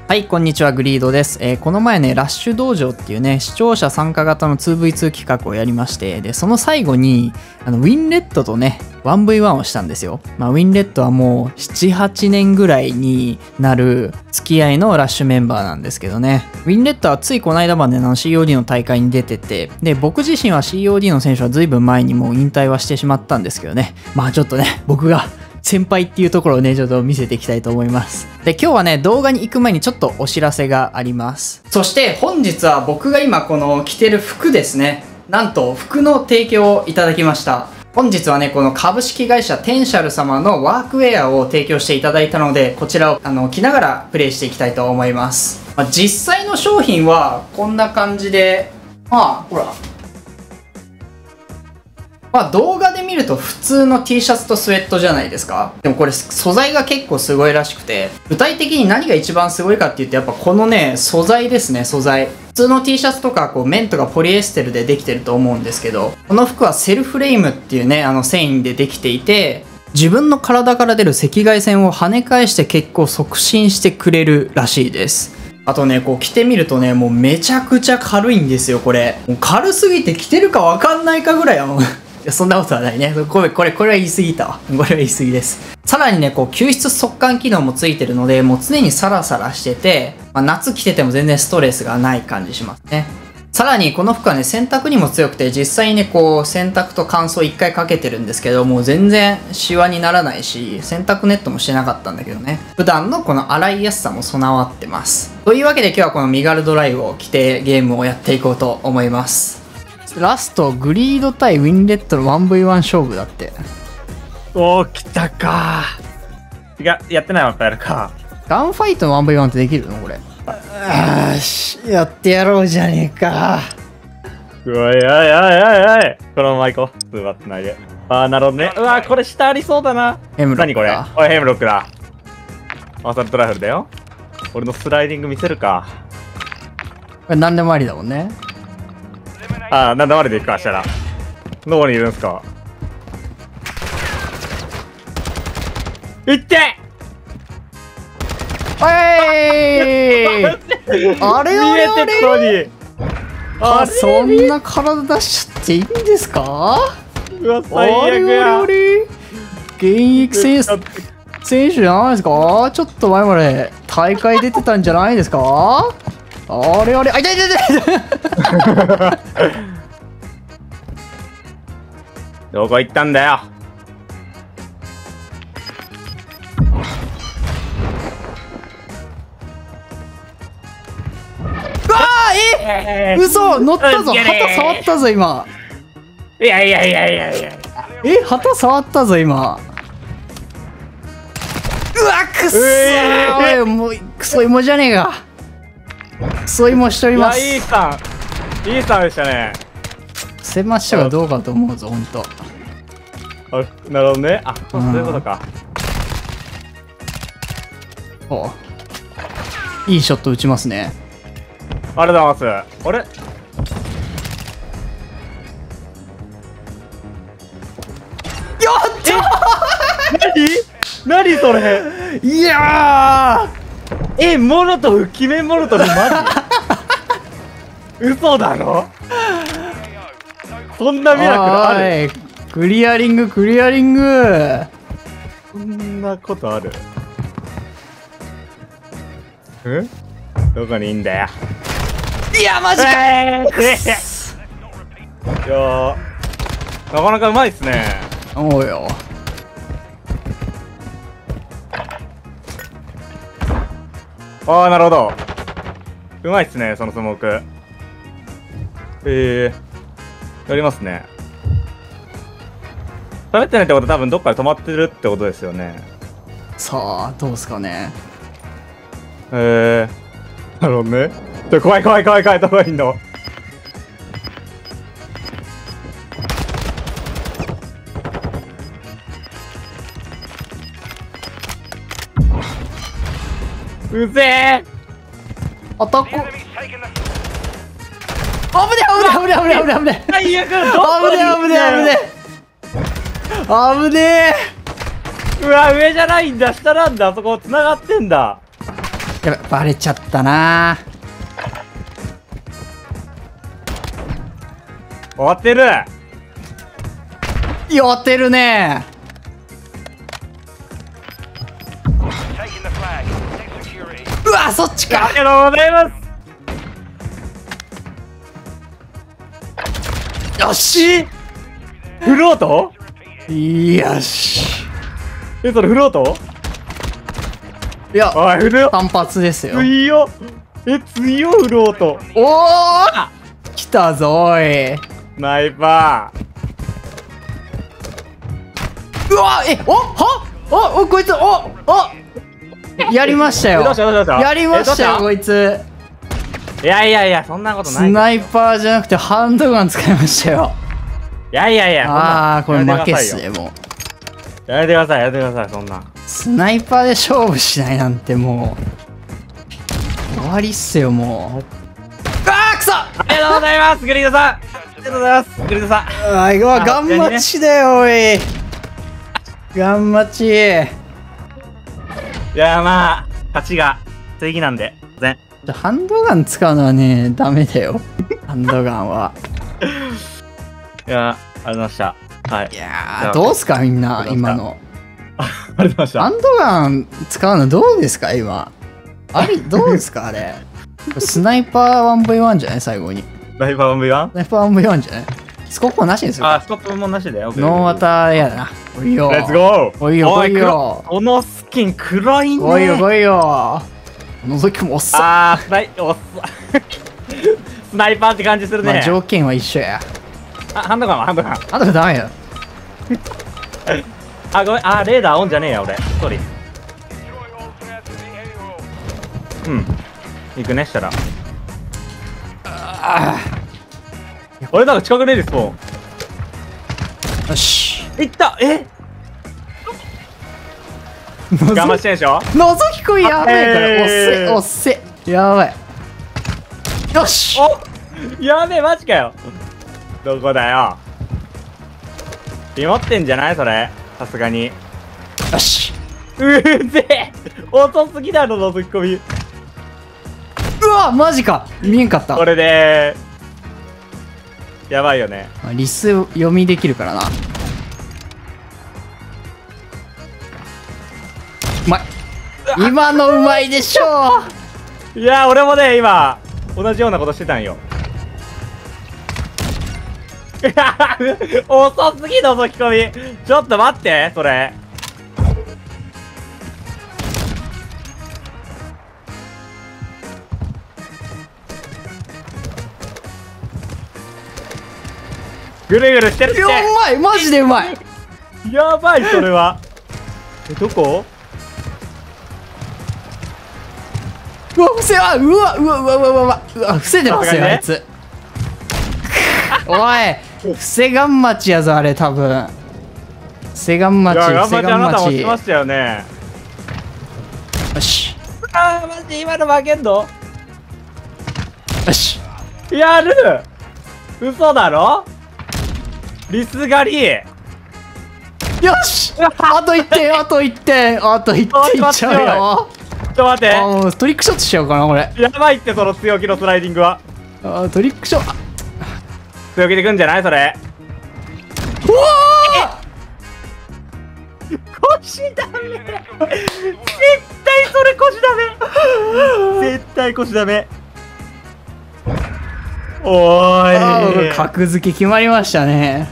はい、こんにちは、グリードです。この前ね、ラッシュ道場っていうね、視聴者参加型の 2v2 企画をやりまして、で、その最後に、ウィンレッドとね、1v1 をしたんですよ。ウィンレッドはもう、7、8年ぐらいになる付き合いのラッシュメンバーなんですけどね。ウィンレッドはついこの間までの COD の大会に出てて、で、僕自身は COD の選手は随分前にもう引退はしてしまったんですけどね。ちょっとね、僕が、先輩っていうところをね、ちょっと見せていきたいと思います。で、今日はね、動画に行く前にちょっとお知らせがあります。そして本日は僕が今この着てる服ですね。なんと服の提供をいただきました。本日はね、この株式会社テンシャル様のワークウェアを提供していただいたので、こちらを着ながらプレイしていきたいと思います。実際の商品はこんな感じで、ほら。動画で見ると普通の T シャツとスウェットじゃないですか。でもこれ素材が結構すごいらしくて、具体的に何が一番すごいかって言ってやっぱこのね、素材ですね、素材。普通の T シャツとか綿とかポリエステルでできてると思うんですけど、この服はセルフレイムっていうね、繊維でできていて、自分の体から出る赤外線を跳ね返して血行を促進してくれるらしいです。あとね、こう着てみるとね、もうめちゃくちゃ軽いんですよ、これ。もう軽すぎて着てるかわかんないかぐらいそんなことはないね。これは言い過ぎたわ。これは言い過ぎです。さらにね、こう、吸湿速乾機能もついてるので、もう常にサラサラしてて、夏着てても全然ストレスがない感じしますね。さらに、この服はね、洗濯にも強くて、実際にね、こう、洗濯と乾燥1回かけてるんですけど、もう全然シワにならないし、洗濯ネットもしてなかったんだけどね。普段のこの洗いやすさも備わってます。というわけで今日はこの身軽ドライブを着てゲームをやっていこうと思います。ラストグリード対ウィンレッドの 1v1 勝負だって。 おー、来たかー。やってないわ、やるか。 ガンファイトの 1v1 ってできるのこれ。やってやろうじゃねえか。 おいおいおいおいおい。このまま行こう。バってないで。なるほどね。うわー、これ下ありそうだな。何これ。おい、ヘムロックだ。アサルトライフルだよ。俺のスライディング見せるか。 これ何でもありだもんね。 なんでまで行くかしたら。どこにいるんすか。いっておいあれ見えてたのに。 そんな体出しちゃっていいんですか。 うわ、最悪や。 現役選手じゃないですか。ちょっと前まで大会出てたんじゃないですか。痛い痛い痛いどこ行ったんだよ。 嘘、乗ったぞ。旗触ったぞ今。 いや旗触ったぞ今。うわ、くっそー。もうクソ芋じゃねえか。クソ芋しております。 いいさんでしたね。 せましたがどうかと思うぞ、ほんと。 なるほどね。そういうことか。 いいショット打ちますね。 ありがとうございます。あれ、 やった何それ。 いやー、モロトフ、決めモロトフ、マジ嘘だろ。そんなミラクルある。 クリアリングそんなことある。どこにいんだよ。 いやマジか。 いやなかなかうまいっすね。 おうよ。 なるほど。うまいっすね、そのスモーク。やりますね。喋ってないってことは多分どっかで止まってるってことですよね。 さあどうすかね。 なるほどね。怖いどこいんの。うぜえ。 アタック。危ねうわ、上じゃないんだ、下なんだ。あそこ繋がってんだ。 やばい、バレちゃったな。 終わってる。 やってるね。うわ、そっちか。 ありがとうございます。 よし。 フロート？ よし。 え、それフロート？ いや、 おい、フロート。 単発ですよ。 強っ。え、強っ、フロート。 おお、来たぞおい。 スナイパうわ、おはおこいつやりましたよ。 どうしたやりましたよこいつ。 いや、そんなことない。 スナイパーじゃなくてハンドガン使いましたよ。 いや、 ああ、これ負けっすね。もうやめてください、そんな。 スナイパーで勝負しないなんてもう終わりっすよ。もうくそ。 ありがとうございます、グリードさん。ありがとうございます、グリードさん。 ガンマチだよおい。ガンマチ。 いや、まあ勝ちが正義なんで。 ハンドガン使うのはね、ダメだよ。ハンドガンは。 いや、ありがとうございました。はい。 いやー、どうすかみんな、今の。 ありがとうございました。 ハンドガン使うのどうですか今。どうですかあれ。スナイパー 1v1 じゃない最後に。 ライバー 1v1？ スナイパー 1v1 じゃないスコップもなしですよ。 スコップもなしだよ。 ノーワターやだな。おいよ。 レッツゴー。 おいよ、おいよ。 このスキン黒いね。 おいよ、おいよ。覗きもおっさ。 スナイパーって感じするね。 条件は一緒や。 ハンドガンはハンドガン。 あとダメよ。 ごめん、レーダーオンじゃねえや、俺。ソリ。行くね、したら。俺なんか近くねえです、もう。よし。 いった。頑張ってんでしょ。 覗き込みやばいから。おっせ。やばい。よし。 やべえ、マジかよ。どこだよ。持ってんじゃないそれ。さすがに。 よし。 ぜえ。遅すぎだろ、覗き込み。 うわ、マジか。見えんかった。 これでやばいよね。 リス読みできるからな。うまい。今のうまいでしょう。いや、俺もね、今同じようなことしてたんよ。遅すぎ覗き込み。ちょっと待って、それ。ぐるぐるしてるって。 うまい、マジでうまい。 やばい、それは。どこ？ うわ、伏せてますよ、あいつ。おい、伏せガンマチやぞ、あれ、多分。伏せガンマチ、伏せガンマチ。 あなたもしてましたよね。 よし。 マジで今の負けんの？ よし。 やる！嘘だろ？リス狩り。 よし。あと1点、あと1点いっちゃうよ。 ちょっと待って。 トリックショットしちゃおうかな、これ。 やばいって、その強気のスライディングは。 トリックショット。 強気でくんじゃないそれ。 うわ腰ダメ。絶対それ腰ダメ。絶対腰ダメ。おーい。 格付け決まりましたね。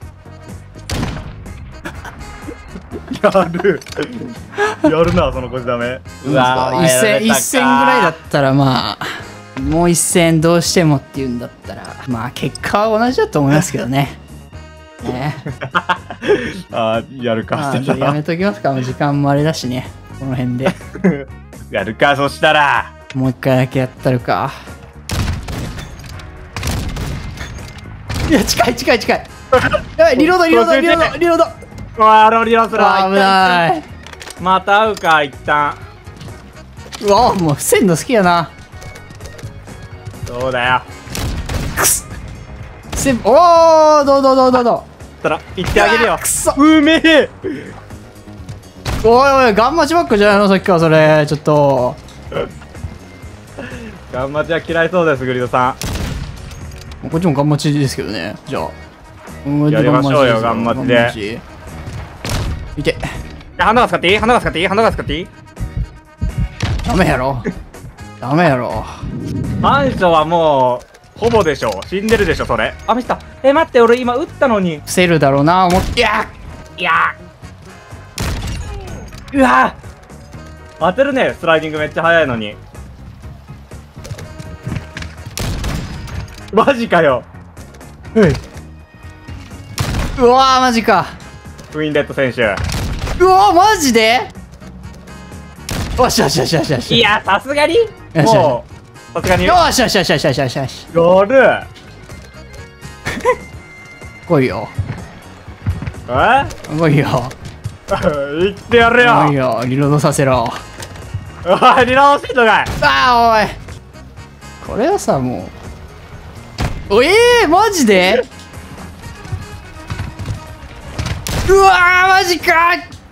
やるな、その腰ダメ。 うわー、一戦ぐらいだったらまあ、もう一戦どうしてもっていうんだったら、まあ結果は同じだと思いますけどね。 やるか。 やめときますか、時間もあれだしね、この辺で。 やるか、そしたら。 もう一回だけやったるか。いや、近い。やばい、リロード。 うわ、リローする。 危ない。 また会うか、一旦。 うわ、もう伏せんの好きやな。 そうだよ。 おー、どうたら、行ってあげるよ。 くそ。 うめえ。 おい、ガンマチばっかじゃないのさっきからそれ、ちょっと。 ガンマチは嫌いそうです、グリードさん。 こっちもガンマチですけどね。じゃあ。 やりましょうよ、ガンマチで。 いて。 花が使っていい？花が使っていい？花が使っていい？ ダメやろ。ダメやろ。 反射はもう、ほぼでしょ。死んでるでしょ、それ。あ、ミスった。待って、俺今撃ったのに。 伏せるだろうな、思って。いやうわ当てるね、スライディングめっちゃ速いのに。マジかよ。 うわー、マジか。 クイーンレッド選手。 うわー、マジで。よしよしよしよしよし。 いや、さすがにもう、さすがに。 よしよしよしよしよしよしよし。 やる来いよ。来いよ。 行ってやるよ。 来いよ、リロードさせろ。 おい、リロードしてんのかい。 あー、おい。これはさ、もう。マジで。うわー、マジか。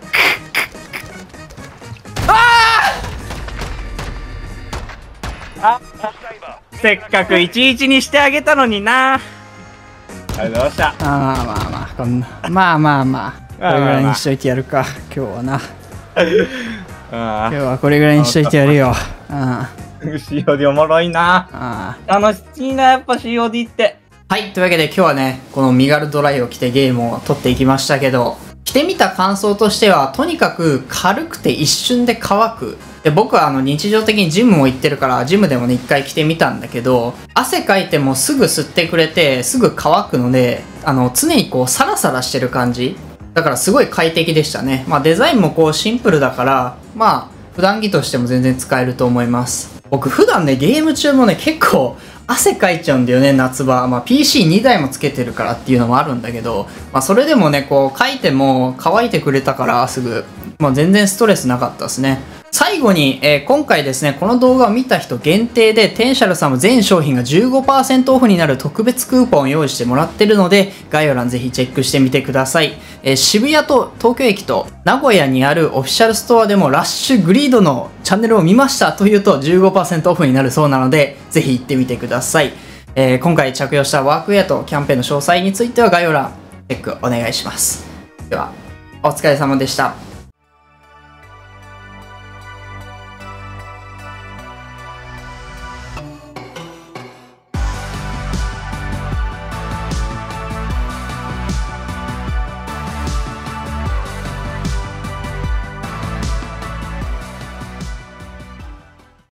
せっかく11にしてあげたのにな。ありがとうございました。 まあまあまあ、こんな。まあまあまあ。これぐらいにしといてやるか、今日はな。今日はこれぐらいにしといてやるよ。 COD おもろいな。楽しいな、やっぱ COD って。はい、というわけで今日はね、このミガルドライを着てゲームを撮っていきましたけど、着てみた感想としては、とにかく軽くて一瞬で乾く。で、僕は日常的にジムも行ってるから、ジムでもね、一回着てみたんだけど、汗かいてもすぐ吸ってくれて、すぐ乾くので、常にこう、サラサラしてる感じ。だからすごい快適でしたね。まあデザインもこうシンプルだから、まあ普段着としても全然使えると思います。僕普段ね、ゲーム中もね、結構汗かいちゃうんだよね、夏場。まあ PC2 台もつけてるからっていうのもあるんだけど、まあそれでもね、こうかいても乾いてくれたからすぐ、まあ全然ストレスなかったですね。最後に、今回ですね、この動画を見た人限定で、テンシャルさんも全商品が 15% オフになる特別クーポンを用意してもらってるので、概要欄ぜひチェックしてみてください。渋谷と東京駅と名古屋にあるオフィシャルストアでもラッシュグリードのチャンネルを見ましたというと 15% オフになるそうなので、ぜひ行ってみてください。今回着用したワークウェアとキャンペーンの詳細については概要欄チェックお願いします。では、お疲れ様でした。